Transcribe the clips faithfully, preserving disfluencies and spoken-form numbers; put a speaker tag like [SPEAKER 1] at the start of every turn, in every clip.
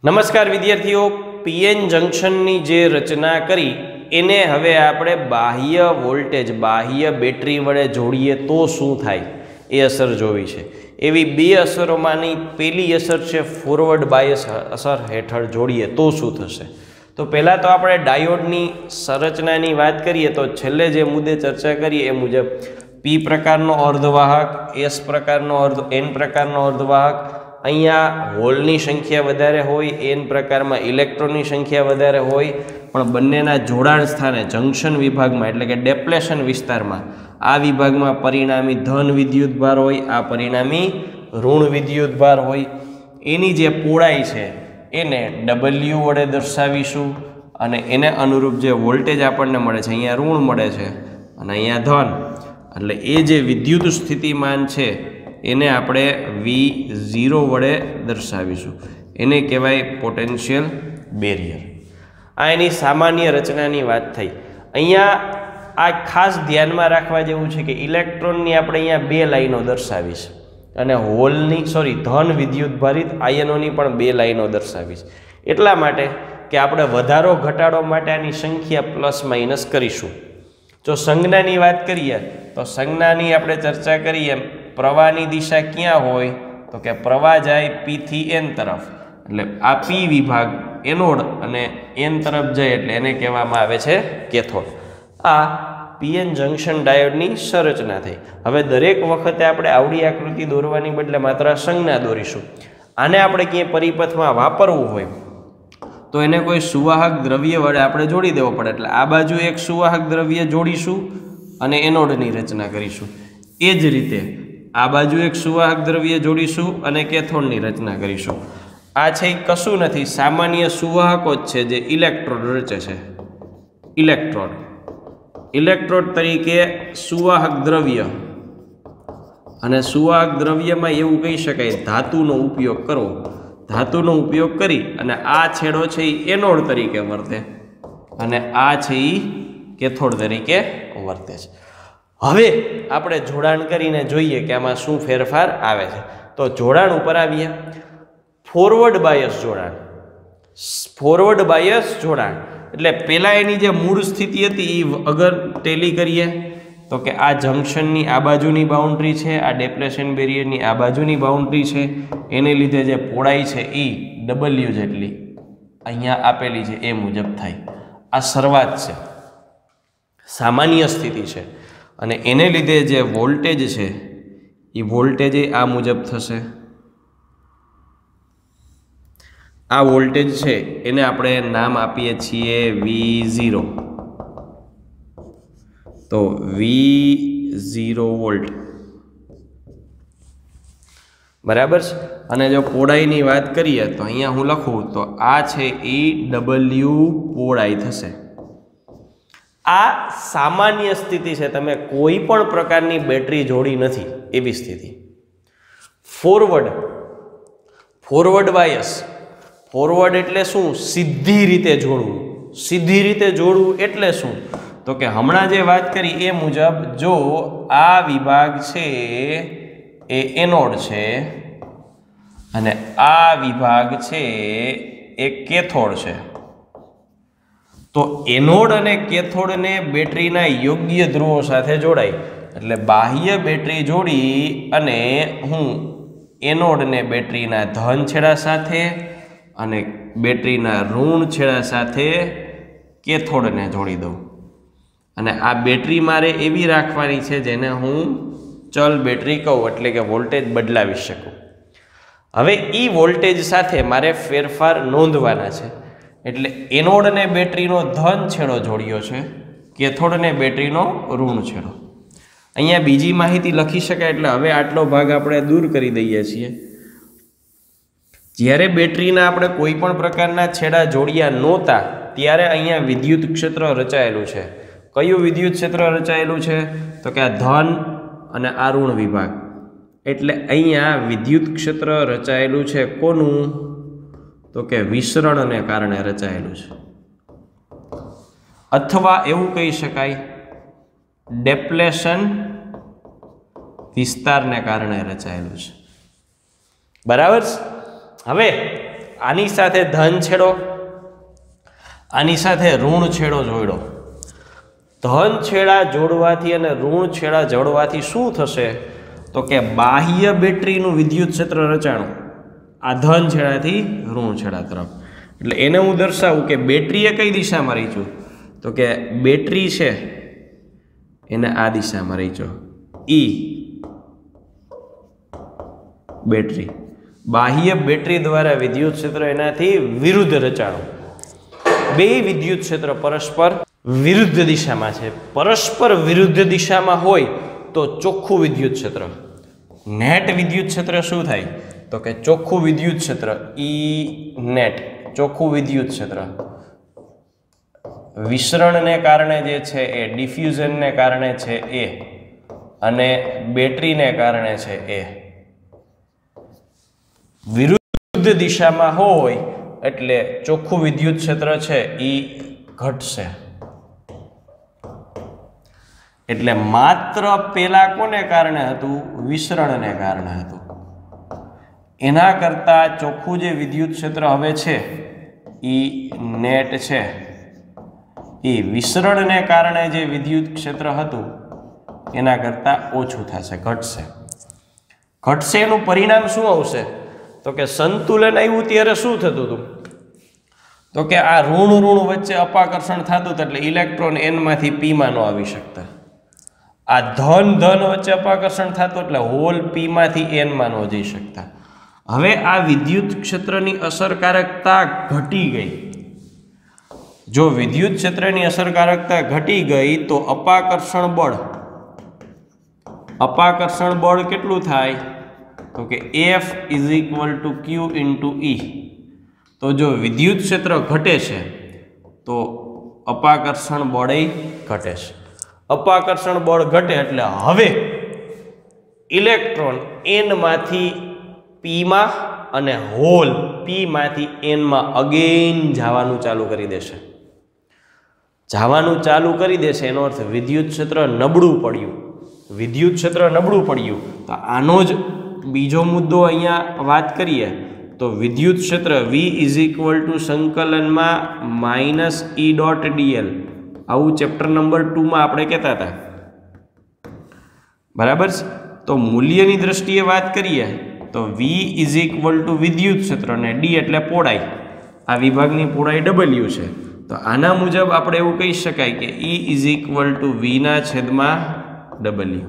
[SPEAKER 1] નમસ્કાર વિદ્યાર્થીઓ, પીએન જંક્શનની જે રચના કરી એને હવે આપણે બાહ્ય વોલ્ટેજ બાહ્ય બેટરી વડે જોડીએ તો શું થાય એ અસર જોવી છે। એવી બે અસરોમાંની પહેલી અસર છે ફોરવર્ડ બાયસ અસર હેઠળ જોડીએ તો શું થશે। તો પહેલાં તો આપણે ડાયોડની સંરચનાની વાત કરીએ તો છેલ્લે જે મુદ્દે ચર્ચા કરીએ એ મુજબ પી પ્રકારનો અર્ધવાહક, એસ પ્રકારનો અર્ધ એન પ્રકારનો અર્ધવાહક, અહીંયા હોલની સંખ્યા વધારે હોય, એન પ્રકારમાં ઇલેક્ટ્રોનની સંખ્યા વધારે હોય, પણ બંનેના જોડાણ સ્થાને જંક્શન વિભાગમાં એટલે કે ડેપ્લેશન વિસ્તારમાં આ વિભાગમાં પરિણામી ધન વિદ્યુતભાર હોય, આ પરિણામી ઋણ વિદ્યુતભાર હોય। એની જે પહોળાઈ છે એને ડબલ્યુ વડે દર્શાવીશું અને એને અનુરૂપ જે વોલ્ટેજ આપણને મળે છે, અહીંયા ઋણ મળે છે અને અહીંયા ધન, એટલે એ જે વિદ્યુત સ્થિતિમાન છે એને આપણે વી ઝીરો વડે દર્શાવીશું। એને કહેવાય પોટેન્શિયલ બેરિયર। આ એની સામાન્ય રચનાની વાત થઈ। અહીંયા આ ખાસ ધ્યાનમાં રાખવા જેવું છે કે ઇલેક્ટ્રોનની આપણે અહીંયા બે લાઈનો દર્શાવીશ અને હોલની સોરી ધન વિદ્યુતભારિત આયનોની પણ બે લાઈનો દર્શાવીશ, એટલા માટે કે આપણે વધારો ઘટાડો માટે આની સંખ્યા પ્લસ માઇનસ કરીશું। જો સંજ્ઞાની વાત કરીએ તો સંજ્ઞાની આપણે ચર્ચા કરીએ, પ્રવાહની દિશા ક્યાં હોય તો કે પ્રવાહ જાય પી થી એન તરફ, એટલે આ પી વિભાગ એનોડ અને એન તરફ જાય એટલે એને કહેવામાં આવે છે કેથોડ। આ પીએન જંક્શન ડાયોડની સંરચના થઈ। હવે દરેક વખતે આપણે આવડી આકૃતિ દોરવાની બદલે માત્ર સંજ્ઞા દોરીશું। આને આપણે ક્યાંય પરિપથમાં વાપરવું હોય તો એને કોઈ સુવાહક દ્રવ્ય વડે આપણે જોડી દેવો પડે, એટલે આ બાજુ એક સુવાહક દ્રવ્ય જોડીશું અને એનોડની રચના કરીશું। એ જ રીતે આ બાજુ એક સુવાહક દ્રવ્ય જોડીશું અને કેથોડની રચના કરીશું। આ છે એ કશું નથી, સામાન્ય સુવાહકો જ છે જે ઇલેક્ટ્રોડ રચે છે। ઇલેક્ટ્રોડ ઇલેક્ટ્રોડ તરીકે સુવાહક દ્રવ્ય, અને સુવાહક દ્રવ્યમાં એવું કહી શકાય ધાતુનો ઉપયોગ કરવો। ધાતુનો ઉપયોગ કરી અને આ છેડો છે એ એનોડ તરીકે વર્તે અને આ છે એ કેથોડ તરીકે વર્તે છે। હવે આપણે જોડાણ કરીને જોઈએ કે આમાં શું ફેરફાર આવે છે। તો જોડાણ ઉપર આવીએ। ફોરવર્ડ બાયસ જોડાણ। ફોરવર્ડ બાયસ જોડાણ એટલે પહેલાં એની જે મૂળ સ્થિતિ હતી એ અગર ટેલી કરીએ તો કે આ જંક્શનની આ બાજુની બાઉન્ડ્રી છે, આ ડેપ્લેશન બેરિયરની આ બાજુની બાઉન્ડ્રી છે, એને લીધે જે પહોળાઈ છે એ ડબલ્યુ જેટલી અહીંયા આપેલી છે એ મુજબ થાય। આ શરૂઆત છે, સામાન્ય સ્થિતિ છે, અને એને લીધે જે વોલ્ટેજ છે એ વોલ્ટેજ આ મુજબ થશે। આ વોલ્ટેજ છે એને આપણે નામ આપીએ છીએ વી ઝીરો। તો વી ઝીરો વોલ્ટ બરાબર છે। અને જો પહોળાઈની વાત કરીએ તો અહીંયા હું લખું તો આ છે એ ડબલ્યુ પહોળાઈ થશે। આ સામાન્ય સ્થિતિ છે, તમે કોઈ પણ પ્રકારની બેટરી જોડી નથી એવી સ્થિતિ। ફોરવર્ડ ફોરવર્ડ બાયસ, ફોરવર્ડ એટલે શું? સીધી રીતે જોડવું। સીધી રીતે જોડવું એટલે શું? તો કે હમણાં જે વાત કરી એ મુજબ જો આ વિભાગ છે એ એનોડ છે અને આ વિભાગ છે એ કેથોડ છે, તો એનોડ અને કેથોડને બેટરીના યોગ્ય ધ્રુવો સાથે જોડાય, એટલે બાહ્ય બેટરી જોડી અને હું એનોડને બેટરીના ધન છેડા સાથે અને બેટરીના ઋણ છેડા સાથે કેથોડને જોડી દઉં, અને આ બેટરી મારે એવી રાખવાની છે જેને હું ચલ બેટરી કહું, એટલે કે વોલ્ટેજ બદલાવી શકું। હવે એ વોલ્ટેજ સાથે મારે ફેરફાર નોંધવાના છે, એટલે એનોડને બેટરીનો ધન છેડો જોડ્યો છે, કેથોડને બેટરીનો ઋણ છેડો। અહીંયા બીજી માહિતી લખી શકાય, એટલે હવે આટલો ભાગ આપણે દૂર કરી દઈએ છીએ। જ્યારે બેટરીના આપણે કોઈ પણ પ્રકારના છેડા જોડ્યા નહોતા ત્યારે અહીંયા વિદ્યુત ક્ષેત્ર રચાયેલું છે। કયું વિદ્યુત ક્ષેત્ર રચાયેલું છે? તો કે આ ધન અને આ ઋણ વિભાગ, એટલે અહીંયા વિદ્યુત ક્ષેત્ર રચાયેલું છે કોનું? તો કે વિસરણને કારણે રચાયેલું છે, અથવા એવું કહી શકાય ડેપ્લેશન વિસ્તારને કારણે રચાયેલું છે। બરાબર। હવે આની સાથે ધન છેડો, આની સાથે ઋણ છેડો જોડો. ધન છેડા જોડવાથી અને ઋણ છેડા જોડવાથી શું થશે? તો કે બાહ્ય બેટરીનું વિદ્યુત ક્ષેત્ર રચાણું આ ધન છેડાથી ઋણ છેડા તરફ. એટલે એને હું દર્શાવું કે બેટરી એ કઈ દિશામાં રહી છું? તો કે બેટરી છે એને આ દિશામાં રહી છો. ઈ બેટરી, બાહ્ય બેટરી દ્વારા વિદ્યુત ક્ષેત્ર એનાથી વિરુદ્ધ રચાણું. બે વિદ્યુત ક્ષેત્ર પરસ્પર વિરુદ્ધ દિશામાં છે. પરસ્પર વિરુદ્ધ દિશામાં હોય તો ચોખ્ખું વિદ્યુત ક્ષેત્ર. નેટ વિદ્યુત ક્ષેત્ર શું થાય? તો કે ચોખ્ખું વિદ્યુત ક્ષેત્ર ઈ નેટ, ચોખ્ખું વિદ્યુત ક્ષેત્ર વિસરણને કારણે જે છે એ, ડિફ્યુઝનને કારણે છે એ, અને બેટરીને કારણે છે એ. વિરુદ્ધ દિશામાં હોય એટલે ચોખ્ખું વિદ્યુત ક્ષેત્ર છે એ ઘટશે. એટલે માત્ર પેલા કોને કારણે હતું? વિસરણને કારણે હતું. એના કરતા ચોખ્ખું જે વિદ્યુત ક્ષેત્ર હવે છે એ નેટ છે એ વિસરણને કારણે જે વિદ્યુત ક્ષેત્ર હતું એના કરતા ઓછું થશે, ઘટશે. ઘટશે એનું પરિણામ શું આવશે? તો કે સંતુલન આવ્યું ત્યારે શું થતું હતું? તો કે આ ઋણ ઋણ વચ્ચે અપાકર્ષણ થતું હતું એટલે ઇલેક્ટ્રોન એનમાંથી પીમાં ન આવી શકતા. આ ધન ધન વચ્ચે અપાકર્ષણ થતું એટલે હોલ પીમાંથી એનમાં ન જઈ શકતા. હવે આ વિદ્યુત ક્ષેત્રની અસરકારકતા ઘટી ગઈ. જો વિદ્યુત ક્ષેત્રની અસરકારકતા ઘટી ગઈ તો અપાકર્ષણ બળ, અપાકર્ષણ બળ કેટલું થાય? તો કે F is equal to Q into E. તો જો વિદ્યુત ક્ષેત્ર ઘટે છે તો અપાકર્ષણ બળ ઘટે છે. અપાકર્ષણ બળ ઘટે એટલે હવે ઇલેક્ટ્રોન એનમાંથી પીમાં અને હોલ પીમાંથી એનમાં અગેન જવાનું ચાલુ કરી દેશે. જવાનું ચાલુ કરી દેશે એનો અર્થ વિદ્યુત ક્ષેત્ર નબળું પડ્યું. વિદ્યુત ક્ષેત્ર નબળું પડ્યું તો આનો જ બીજો મુદ્દો અહીંયા વાત કરીએ તો વિદ્યુત ક્ષેત્ર વી ઇઝ ઇક્વલ ટુ સંકલનમાં માઇનસ ઈ ડોટ ડીએલ, આવું ચેપ્ટર નંબર ટુમાં આપણે કહેતા હતા, બરાબર છે. તો મૂલ્યની દ્રષ્ટિએ વાત કરીએ તો વી ઇઝ ઇક્વલ ટુ વિદ્યુત ક્ષેત્ર અને ડી એટલે પહોળાઈ, આ વિભાગની પહોળાઈ ડબલ્યુ છે. તો આના મુજબ આપણે એવું કહી શકાય કે ઈ ઇઝ ઇક્વલ ટુ વીના છેદમાં ડબલ્યુ.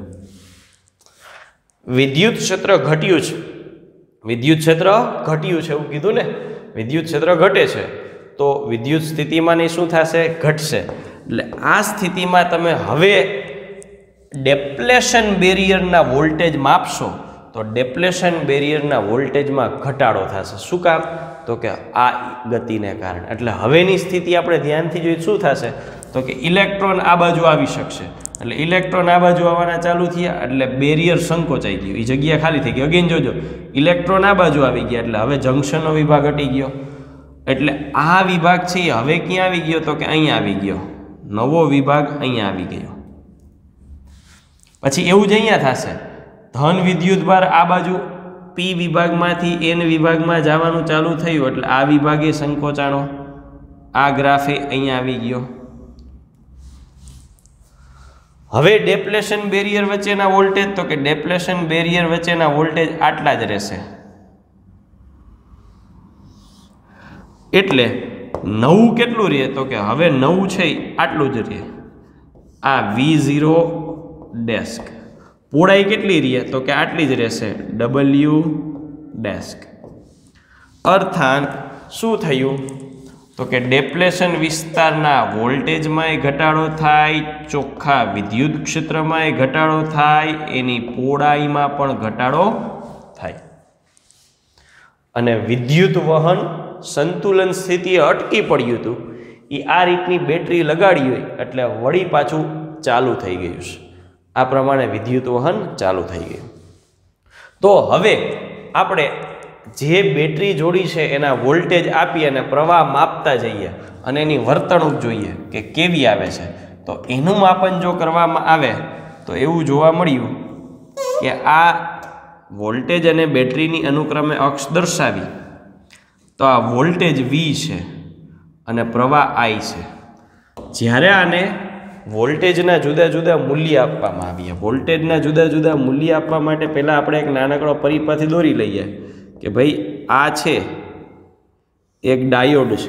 [SPEAKER 1] વિદ્યુત ક્ષેત્ર ઘટ્યું છે, વિદ્યુત ક્ષેત્ર ઘટ્યું છે એવું કીધું ને. વિદ્યુત ક્ષેત્ર ઘટે છે તો વિદ્યુત સ્થિતિમાં ની શું થશે? ઘટશે. એટલે આ સ્થિતિમાં તમે હવે ડેપ્લેશન બેરિયરના વોલ્ટેજ માપશો તો ડેપ્લેશન બેરિયરના વોલ્ટેજમાં ઘટાડો થશે. શું કામ? તો કે આ ગતિને કારણે. એટલે હવેની સ્થિતિ આપણે ધ્યાનથી જોઈએ શું થશે? તો કે ઇલેક્ટ્રોન આ બાજુ આવી શકશે. એટલે ઇલેક્ટ્રોન આ બાજુ આવવાના ચાલુ થયા એટલે બેરિયર સંકોચાઈ ગયું, એ જગ્યા ખાલી થઈ ગઈ. અગેન જોજો, ઇલેક્ટ્રોન આ બાજુ આવી ગયા એટલે હવે જંક્શનનો વિભાગ હટી ગયો. એટલે આ વિભાગ છે એ હવે ક્યાં આવી ગયો? તો કે અહીંયા આવી ગયો. નવો વિભાગ અહીંયા આવી ગયો. પછી એવું જ અહીંયા થશે, ધન વિદ્યુત ભાર આ બાજુ પી વિભાગમાંથી એન વિભાગમાં જવાનું ચાલુ થયું એટલે આ વિભાગે સંકોચાણો, આ ગ્રાફે અહીંયા આવી ગયો. હવે ડેપ્લેશન બેરિયર વચ્ચેના વોલ્ટેજ, તો કે ડેપ્લેશન બેરિયર વચ્ચેના વોલ્ટેજ આટલા જ રહેશે. એટલે નવું કેટલું રહે? તો કે હવે નવું છે આટલું જ રહે, આ વી ઝીરો ડેસ્ક. પહોળાઈ કેટલી રહે? તો કે આટલી જ રહેશે, ડબલ્યુ ડેસ્ક. અર્થાત શું થયું? તો કે ડેપ્લેશન વિસ્તારના વોલ્ટેજમાંય ઘટાડો થાય, ચોખ્ખા વિદ્યુત ક્ષેત્રમાંય ઘટાડો થાય, એની પહોળાઈમાં પણ ઘટાડો થાય. અને વિદ્યુત વહન સંતુલન સ્થિતિએ અટકી પડ્યું હતું એ આ રીતની બેટરી લગાડી હોય એટલે વળી પાછું ચાલુ થઈ ગયું છે. આ પ્રમાણે વિદ્યુત વહન ચાલુ થઈ ગયું. તો હવે આપણે જે બેટરી જોડી છે એના વોલ્ટેજ આપી અને પ્રવાહ માપતા જઈએ અને એની વર્તણૂક જોઈએ કે કેવી આવે છે. તો એનું માપન જો કરવામાં આવે તો એવું જોવા મળ્યું કે આ વોલ્ટેજ અને બેટરીની અનુક્રમે અક્ષ દર્શાવી તો આ વોલ્ટેજ વી છે અને પ્રવાહ આઈ છે. જ્યારે આને વોલ્ટેજના જુદા જુદા મૂલ્ય આપવામાં આવ્યા, વોલ્ટેજના જુદા જુદા મૂલ્ય આપવા માટે પહેલાં આપણે એક નાનકડો પરિપથ દોરી લઈએ કે ભાઈ આ છે એક ડાયોડ છે,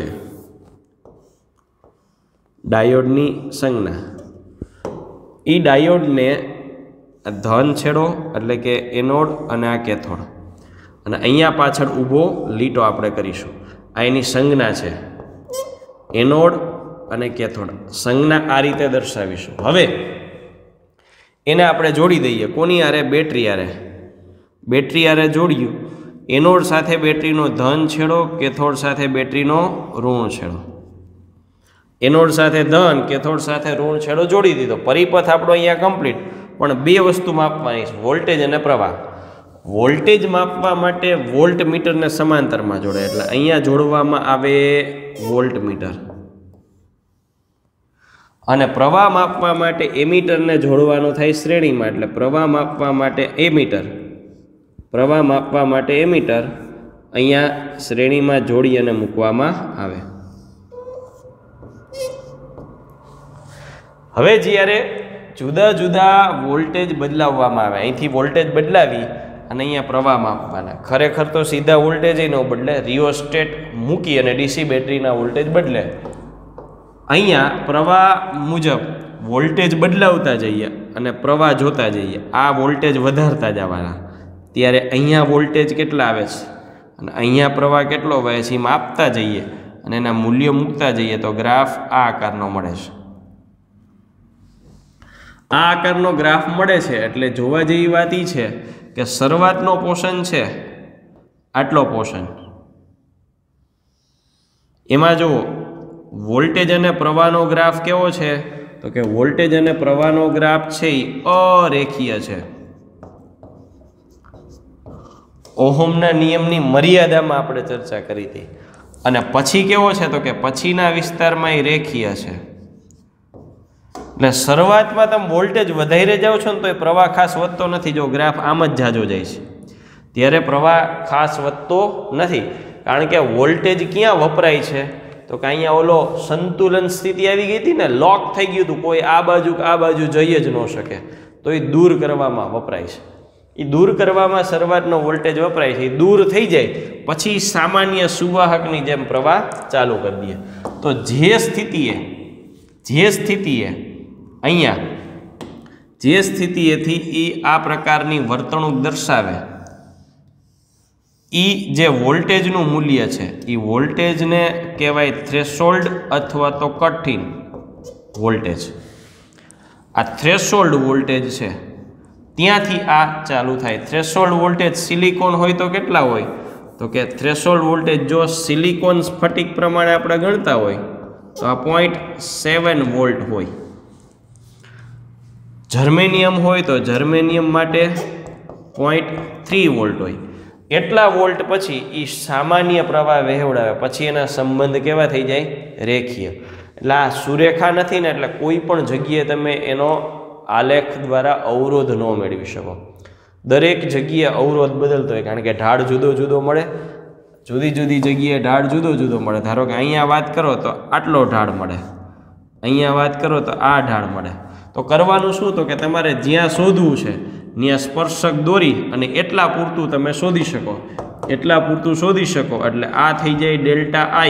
[SPEAKER 1] ડાયોડની સંજ્ઞા. એ ડાયોડને ધન છેડો એટલે કે એનોડ અને આ કેથોડ, અને અહીંયા પાછળ ઊભો લીટો આપણે કરીશું. આ એની સંજ્ઞા છે, એનોડ અને કેથોડ. સંજ્ઞા આ રીતે દર્શાવીશું. હવે એને આપણે જોડી દઈએ. કોની આરે? બેટરી આરે. બેટરી આરે જોડ્યું. એનોડ સાથે બેટરીનો ધન છેડો, કેથોડ સાથે બેટરીનો ઋણ છેડો. એનોડ સાથે ધન, કેથોડ સાથે ઋણ છેડો જોડી દીધો. પરિપથ આપણો અહીંયા કમ્પ્લીટ. પણ બે વસ્તુ માપવાની છે, વોલ્ટેજ અને પ્રવાહ. વોલ્ટેજ માપવા માટે વોલ્ટ મીટરને સમાંતરમાં જોડે, એટલે અહીંયા જોડવામાં આવે વોલ્ટ મીટર. અને પ્રવાહ માપવા માટે એમીટરને જોડવાનું થાય શ્રેણીમાં, એટલે પ્રવાહ માપવા માટે એમીટર, પ્રવાહ માપવા માટે એમીટર અહીંયા શ્રેણીમાં જોડી અને મૂકવામાં આવે. હવે જ્યારે જુદા જુદા વોલ્ટેજ બદલાવવામાં આવે, અહીંથી વોલ્ટેજ બદલાવી અને અહીંયા પ્રવાહ માપવાના. ખરેખર તો સીધા વોલ્ટેજ ન બદલે, રિયોસ્ટેટ મૂકી અને ડીસી બેટરીના વોલ્ટેજ બદલે. અહીંયા પ્રવાહ મુજબ વોલ્ટેજ બદલાવતા જઈએ અને પ્રવાહ જોતા જઈએ. આ વોલ્ટેજ વધારતા જવાના. ત્યારે અહીંયા વોલ્ટેજ કેટલા આવે છે અને અહીંયા પ્રવાહ કેટલો વહે છે એ માપતા જઈએ અને એના મૂલ્યો મૂકતા જઈએ તો ગ્રાફ આ આકારનો મળે છે. આ આકારનો ગ્રાફ મળે છે એટલે જોવા જેવી વાત એ છે કે શરૂઆતનો પોર્શન છે આટલો પોર્શન, એમાં જુઓ વોલ્ટેજ અને પ્રવાહનો ગ્રાફ કેવો છે? તો કે વોલ્ટેજ અને પ્રવાહનો ગ્રાફ છે એ અરેખીય છે. ઓહમના નિયમની મર્યાદામાં આપણે ચર્ચા કરી હતી. અને પછી કેવો છે? તો કે પછીના વિસ્તારમાં એ રેખીય છે. એટલે શરૂઆતમાં તમે વોલ્ટેજ વધારી જાઓ છો ને તો એ પ્રવાહ ખાસ વધતો નથી. જો ગ્રાફ આમ જ જાજો જાય છે ત્યારે પ્રવાહ ખાસ વધતો નથી. કારણ કે વોલ્ટેજ ક્યાં વપરાય છે? તો કે અહીંયા ઓલો સંતુલન સ્થિતિ આવી ગઈ હતી ને, લોક થઈ ગયું હતું, કોઈ આ બાજુ આ બાજુ જઈ જ ન શકે, તો એ દૂર કરવામાં વપરાય છે. એ દૂર કરવામાં શરૂઆતનો વોલ્ટેજ વપરાય છે. એ દૂર થઈ જાય પછી સામાન્ય સુવાહકની જેમ પ્રવાહ ચાલુ કરી દઈએ. તો જે સ્થિતિએ જે સ્થિતિએ અહીંયા જે સ્થિતિએથી એ આ પ્રકારની વર્તણૂક દર્શાવે, એ જે વોલ્ટેજનું મૂલ્ય છે એ વોલ્ટેજને કહેવાય થ્રેશોલ્ડ અથવા તો કટ ઇન વોલ્ટેજ. આ થ્રેશોલ્ડ વોલ્ટેજ છે ત્યાંથી આ ચાલુ થાય. થ્રેશોલ્ડ વોલ્ટેજ સિલિકોન હોય તો કેટલા હોય? તો કે થ્રેશોલ્ડ વોલ્ટેજ જો સિલિકોન સ્ફટિક પ્રમાણે આપણે ગણતા હોય તો આ પોઈન્ટ સેવન વોલ્ટ હોય. જર્મેનિયમ હોય તો જર્મેનિયમ માટે પોઈન્ટ થ્રી વોલ્ટ હોય. એટલા વોલ્ટ પછી એ સામાન્ય પ્રવાહ વહેવડાવે પછી એના સંબંધ કેવા થઈ જાય? રેખીય. એટલે આ સુરેખા નથી ને, એટલે કોઈ પણ જગ્યાએ તમે એનો આલેખ દ્વારા અવરોધ ન મેળવી શકો. દરેક જગ્યાએ અવરોધ બદલતો હોય, કારણ કે ઢાળ જુદો જુદો મળે, જુદી જુદી જગ્યાએ ઢાળ જુદો જુદો મળે. ધારો કે અહીંયા વાત કરો તો આટલો ઢાળ મળે, અહીંયા વાત કરો તો આ ઢાળ મળે. તો કરવાનું શું? તો કે તમારે જ્યાં શોધવું છે ત્યાં સ્પર્શક દોરી અને એટલા પૂરતું તમે શોધી શકો, એટલા પૂરતું શોધી શકો. એટલે આ થઈ જાય ડેલ્ટા આઈ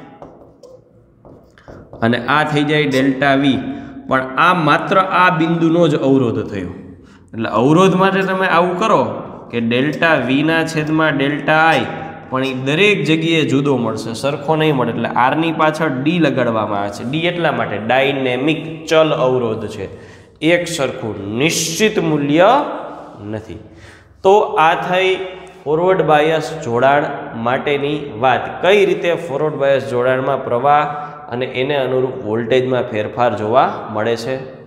[SPEAKER 1] અને આ થઈ જાય ડેલ્ટા વી. પણ આ માત્ર આ બિંદુનો જ અવરોધ થયો. એટલે અવરોધ માટે તમે આવું કરો કે ડેલ્ટા વીના છેદમાં ડેલ્ટા આઈ, પણ એ દરેક જગ્યાએ જુદો મળશે, સરખો નહીં મળે. એટલે આરની પાછળ ડી લગાડવામાં આવે છે. ડી એટલા માટે ડાયનેમિક ચલ અવરોધ છે, એક સરખું નિશ્ચિત મૂલ્ય નથી. તો આ થઈ ફોરવર્ડ બાયસ જોડાણ માટેની વાત. કઈ રીતે ફોરવર્ડ બાયસ જોડાણમાં પ્રવાહ અને એને અનુરૂપ વોલ્ટેજમાં ફેરફાર જોવા મળે છે